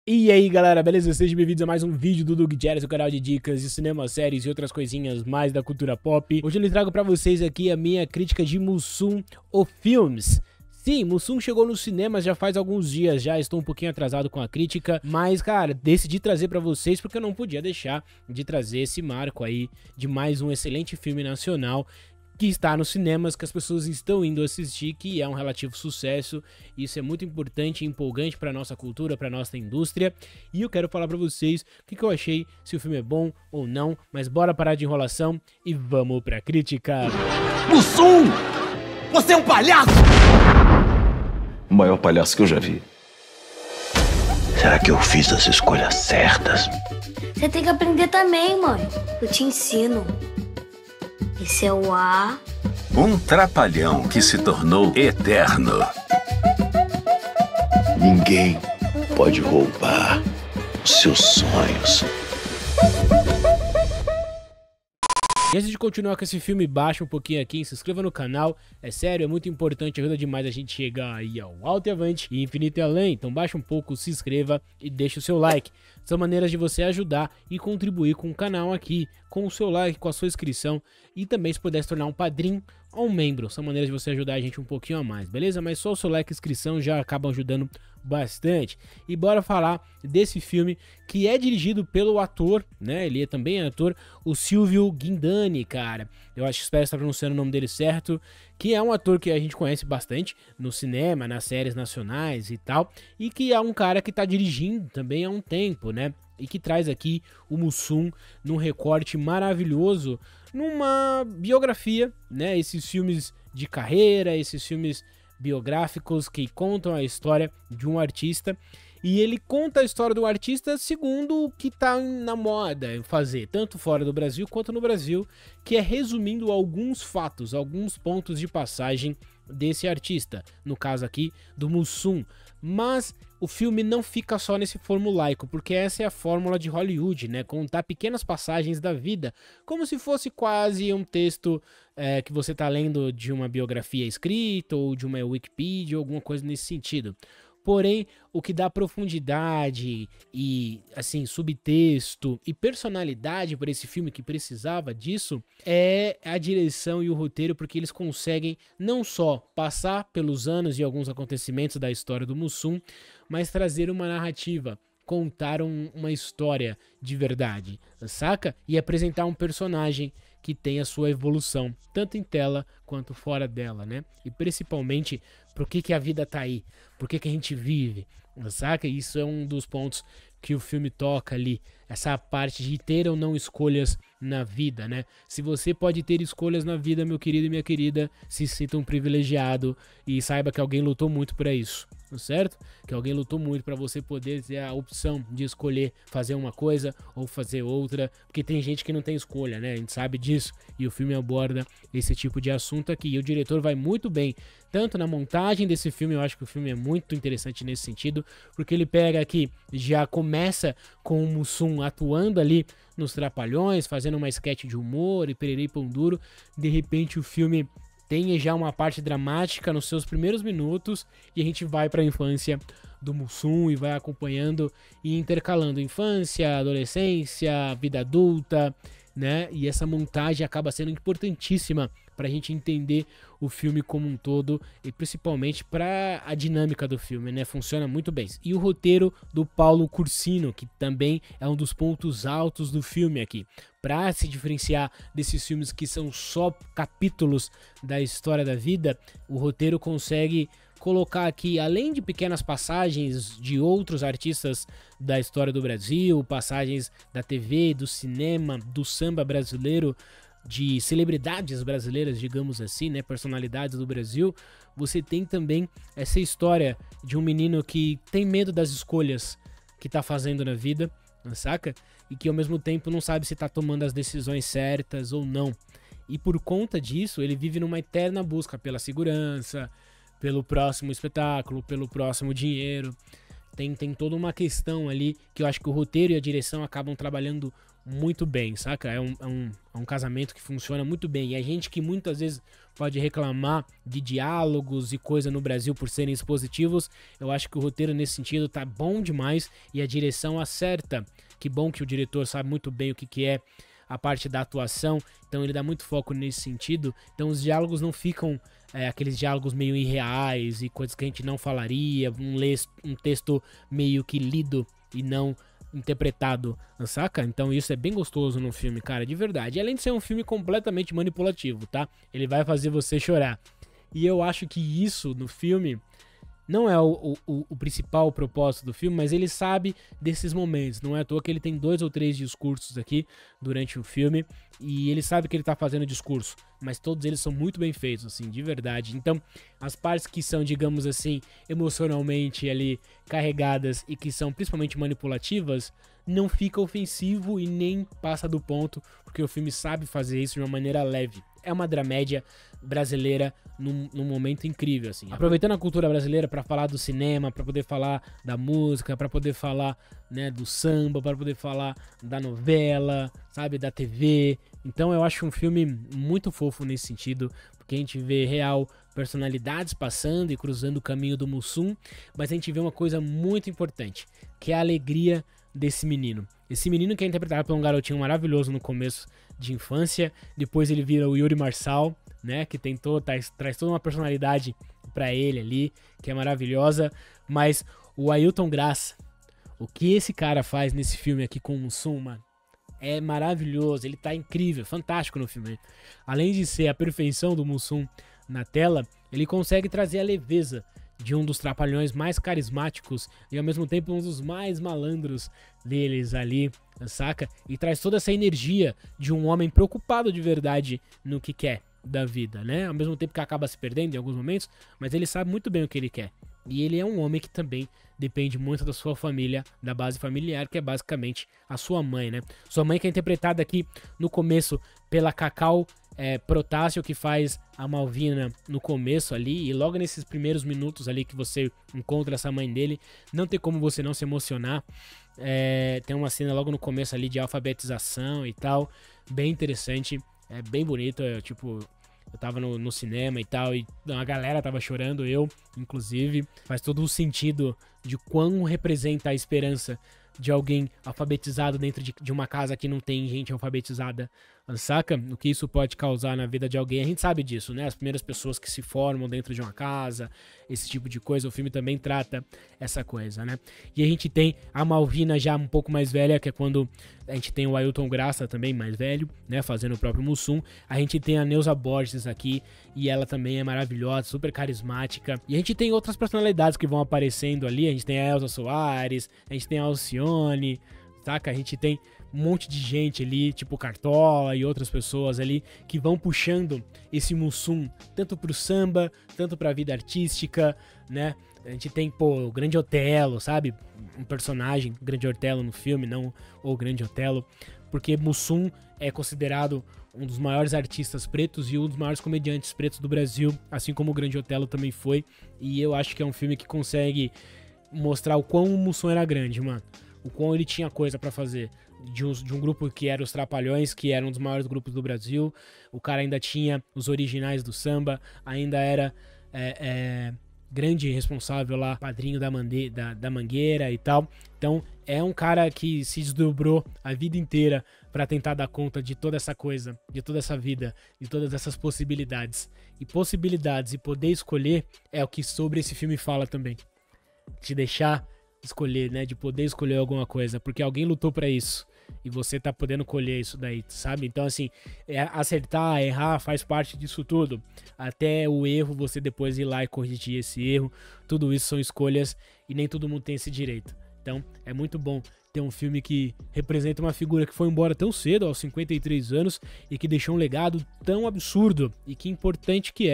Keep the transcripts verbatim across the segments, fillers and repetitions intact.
E aí galera, beleza? Sejam bem-vindos a mais um vídeo do Doug Jerry, seu canal de dicas de cinema, séries e outras coisinhas mais da cultura pop. Hoje eu lhe trago pra vocês aqui a minha crítica de Mussum, o Filmes. Sim, Mussum chegou nos cinemas já faz alguns dias, já estou um pouquinho atrasado com a crítica, mas cara, decidi trazer pra vocês porque eu não podia deixar de trazer esse marco aí de mais um excelente filme nacional que está nos cinemas, que as pessoas estão indo assistir, que é um relativo sucesso. Isso é muito importante e empolgante para nossa cultura, para nossa indústria. E eu quero falar para vocês o que, que eu achei, se o filme é bom ou não. Mas bora parar de enrolação e vamos pra crítica. Mussum! Você é um palhaço! O maior palhaço que eu já vi. Será que eu fiz as escolhas certas? Você tem que aprender também, mãe. Eu te ensino. Esse é o A. Um trapalhão que se tornou eterno. Ninguém pode roubar os seus sonhos. E antes de continuar com esse filme, baixa um pouquinho aqui, se inscreva no canal, é sério, é muito importante, ajuda demais a gente chegar aí ao alto e avante e infinito e além, então baixa um pouco, se inscreva e deixa o seu like. São maneiras de você ajudar e contribuir com o canal aqui, com o seu like, com a sua inscrição e também se puder se tornar um padrinho ou um membro, são maneiras de você ajudar a gente um pouquinho a mais, beleza? Mas só o seu like e inscrição já acabam ajudando bastante. E bora falar desse filme que é dirigido pelo ator, né? Ele é também ator, o Silvio Guindani, cara. Eu acho que espero estar pronunciando o nome dele certo, que é um ator que a gente conhece bastante no cinema, nas séries nacionais e tal, e que é um cara que tá dirigindo também há um tempo, né? E que traz aqui o Mussum num recorte maravilhoso, numa biografia, né? Esses filmes de carreira, esses filmes biográficos que contam a história de um artista. E ele conta a história do artista segundo o que tá na moda fazer, tanto fora do Brasil quanto no Brasil, que é resumindo alguns fatos, alguns pontos de passagem desse artista, no caso aqui do Mussum. Mas o filme não fica só nesse formulaico, porque essa é a fórmula de Hollywood, né? Contar pequenas passagens da vida, como se fosse quase um texto é, que você tá lendo de uma biografia escrita ou de uma Wikipedia ou alguma coisa nesse sentido. Porém, o que dá profundidade e, assim, subtexto e personalidade para esse filme que precisava disso é a direção e o roteiro, porque eles conseguem não só passar pelos anos e alguns acontecimentos da história do Mussum, mas trazer uma narrativa, contar um, uma história de verdade, saca? E apresentar um personagem que tem a sua evolução, tanto em tela quanto fora dela, né? E principalmente, por que que a vida tá aí? Por que que a gente vive? Saca? Isso é um dos pontos que o filme toca ali, essa parte de ter ou não escolhas na vida, né? Se você pode ter escolhas na vida, meu querido e minha querida, se sinta um privilegiado e saiba que alguém lutou muito para isso, certo? Que alguém lutou muito para você poder ter a opção de escolher fazer uma coisa ou fazer outra, porque tem gente que não tem escolha, né? A gente sabe disso e o filme aborda esse tipo de assunto aqui. E o diretor vai muito bem, tanto na montagem desse filme, eu acho que o filme é muito interessante nesse sentido, porque ele pega aqui, já começa com o Mussum atuando ali nos Trapalhões, fazendo uma sketch de humor e pererei e pão duro. De repente o filme tem já uma parte dramática nos seus primeiros minutos e a gente vai para a infância do Mussum e vai acompanhando e intercalando infância, adolescência, vida adulta, né? E essa montagem acaba sendo importantíssima para a gente entender o filme como um todo e principalmente para a dinâmica do filme, né? Funciona muito bem. E o roteiro do Paulo Cursino, que também é um dos pontos altos do filme aqui. Para se diferenciar desses filmes que são só capítulos da história da vida, o roteiro consegue colocar aqui, além de pequenas passagens de outros artistas da história do Brasil, passagens da T V, do cinema, do samba brasileiro, de celebridades brasileiras, digamos assim, né, personalidades do Brasil, você tem também essa história de um menino que tem medo das escolhas que tá fazendo na vida, saca? E que ao mesmo tempo não sabe se tá tomando as decisões certas ou não. E por conta disso, ele vive numa eterna busca pela segurança, pelo próximo espetáculo, pelo próximo dinheiro. tem, tem toda uma questão ali que eu acho que o roteiro e a direção acabam trabalhando muito bem, saca? É um, é um, é um casamento que funciona muito bem. E a gente que muitas vezes pode reclamar de diálogos e coisa no Brasil por serem expositivos, eu acho que o roteiro nesse sentido tá bom demais e a direção acerta. Que bom que o diretor sabe muito bem o que, que é a parte da atuação, então ele dá muito foco nesse sentido. Então os diálogos não ficam é, aqueles diálogos meio irreais e coisas que a gente não falaria, um, les, um texto meio que lido e não interpretado, saca? Então isso é bem gostoso no filme, cara, de verdade. E além de ser um filme completamente manipulativo, tá? Ele vai fazer você chorar. E eu acho que isso no filme não é o, o, o principal propósito do filme, mas ele sabe desses momentos. Não é à toa que ele tem dois ou três discursos aqui durante o filme, e ele sabe que ele tá fazendo discurso, mas todos eles são muito bem feitos, assim, de verdade. Então, as partes que são, digamos assim, emocionalmente ali carregadas e que são principalmente manipulativas, não fica ofensivo e nem passa do ponto, porque o filme sabe fazer isso de uma maneira leve. É uma dramédia brasileira num, num momento incrível, assim. Aproveitando a cultura brasileira para falar do cinema, para poder falar da música, para poder falar, né, do samba, para poder falar da novela, sabe, da T V. Então eu acho um filme muito fofo nesse sentido, porque a gente vê real personalidades passando e cruzando o caminho do Mussum, mas a gente vê uma coisa muito importante, que é a alegria desse menino. Esse menino que é interpretado por um garotinho maravilhoso no começo de infância, depois ele vira o Yuri Marçal, né, que tentou, traz, traz toda uma personalidade pra ele ali, que é maravilhosa, mas o Ailton Graça, o que esse cara faz nesse filme aqui com o Mussum, mano, é maravilhoso, ele tá incrível, fantástico no filme. Além de ser a perfeição do Mussum na tela, ele consegue trazer a leveza de um dos trapalhões mais carismáticos e ao mesmo tempo um dos mais malandros deles ali, saca? E traz toda essa energia de um homem preocupado de verdade no que quer da vida, né? Ao mesmo tempo que acaba se perdendo em alguns momentos, mas ele sabe muito bem o que ele quer. E ele é um homem que também depende muito da sua família, da base familiar, que é basicamente a sua mãe, né? Sua mãe que é interpretada aqui no começo pela Cacau é, Protásio, que faz a Malvina no começo ali, e logo nesses primeiros minutos ali que você encontra essa mãe dele, não tem como você não se emocionar. É, tem uma cena logo no começo ali de alfabetização e tal, bem interessante, é bem bonito, é, tipo... Eu tava no, no cinema e tal, e a galera tava chorando, eu, inclusive. Faz todo o sentido de quão representa a esperança de alguém alfabetizado dentro de, de uma casa que não tem gente alfabetizada, saca? O que isso pode causar na vida de alguém, a gente sabe disso, né? As primeiras pessoas que se formam dentro de uma casa, esse tipo de coisa, o filme também trata essa coisa, né? E a gente tem a Malvina já um pouco mais velha, que é quando a gente tem o Ailton Graça também mais velho, né? Fazendo o próprio Mussum. A gente tem a Neuza Borges aqui, e ela também é maravilhosa, super carismática. E a gente tem outras personalidades que vão aparecendo ali, a gente tem a Elza Soares, a gente tem a Alcione, saca? A gente tem um monte de gente ali, tipo Cartola e outras pessoas ali, que vão puxando esse Mussum, tanto pro samba, tanto pra vida artística, né? A gente tem, pô, o Grande Otelo, sabe? Um personagem, Grande Otelo no filme, não o Grande Otelo, porque Mussum é considerado um dos maiores artistas pretos e um dos maiores comediantes pretos do Brasil, assim como o Grande Otelo também foi, e eu acho que é um filme que consegue mostrar o quão o Mussum era grande, mano. O quão ele tinha coisa pra fazer. De um, de um grupo que era os Trapalhões, que era um dos maiores grupos do Brasil. O cara ainda tinha os originais do samba, ainda era é, é, grande responsável lá, padrinho da, mande, da, da Mangueira e tal. Então é um cara que se desdobrou a vida inteira pra tentar dar conta de toda essa coisa, de toda essa vida, de todas essas possibilidades. E possibilidades e poder escolher é o que sobre esse filme fala também. Te deixar escolher, né, de poder escolher alguma coisa, porque alguém lutou pra isso e você tá podendo colher isso daí, sabe? Então assim, é, acertar, errar faz parte disso tudo, até o erro você depois ir lá e corrigir esse erro, tudo isso são escolhas e nem todo mundo tem esse direito. Então é muito bom ter um filme que representa uma figura que foi embora tão cedo, aos cinquenta e três anos, e que deixou um legado tão absurdo, e que importante que é,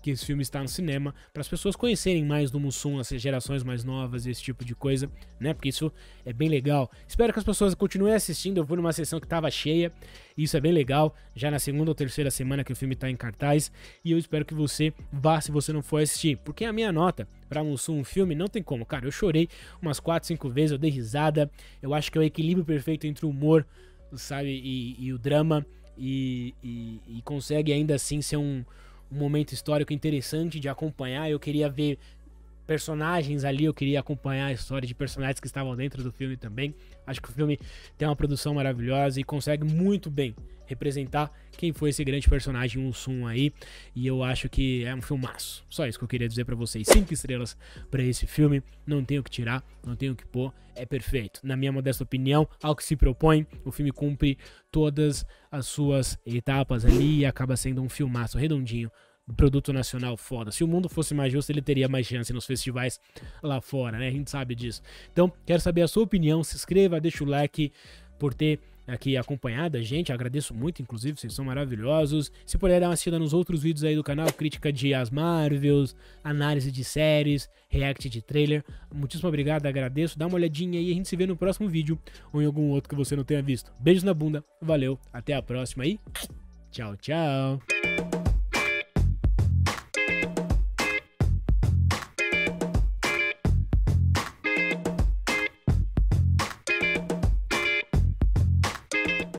que esse filme está no cinema, para as pessoas conhecerem mais do Mussum, as gerações mais novas, esse tipo de coisa, né? Porque isso é bem legal. Espero que as pessoas continuem assistindo. Eu fui numa sessão que estava cheia, e isso é bem legal, já na segunda ou terceira semana que o filme está em cartaz, e eu espero que você vá se você não for assistir, porque a minha nota para Mussum, um filme, não tem como, cara. Eu chorei umas quatro, cinco vezes, eu dei risada. Eu acho que é o equilíbrio perfeito entre o humor, sabe, e, e o drama, e, e, e consegue ainda assim ser um, um momento histórico interessante de acompanhar. Eu queria ver personagens ali, eu queria acompanhar a história de personagens que estavam dentro do filme também. Acho que o filme tem uma produção maravilhosa e consegue muito bem representar quem foi esse grande personagem Mussum aí, e eu acho que é um filmaço. Só isso que eu queria dizer pra vocês. Cinco estrelas pra esse filme, não tenho o que tirar, não tenho o que pôr, é perfeito. Na minha modesta opinião, ao que se propõe, o filme cumpre todas as suas etapas ali e acaba sendo um filmaço redondinho, produto nacional foda. Se o mundo fosse mais justo, ele teria mais chance nos festivais lá fora, né? A gente sabe disso. Então, quero saber a sua opinião, se inscreva, deixa o like por ter aqui acompanhado a gente, agradeço muito, inclusive, vocês são maravilhosos. Se puder dar uma assistida nos outros vídeos aí do canal, crítica de As Marvels, análise de séries, react de trailer, muitíssimo obrigado, agradeço, dá uma olhadinha aí, a gente se vê no próximo vídeo ou em algum outro que você não tenha visto. Beijos na bunda, valeu, até a próxima aí, tchau, tchau.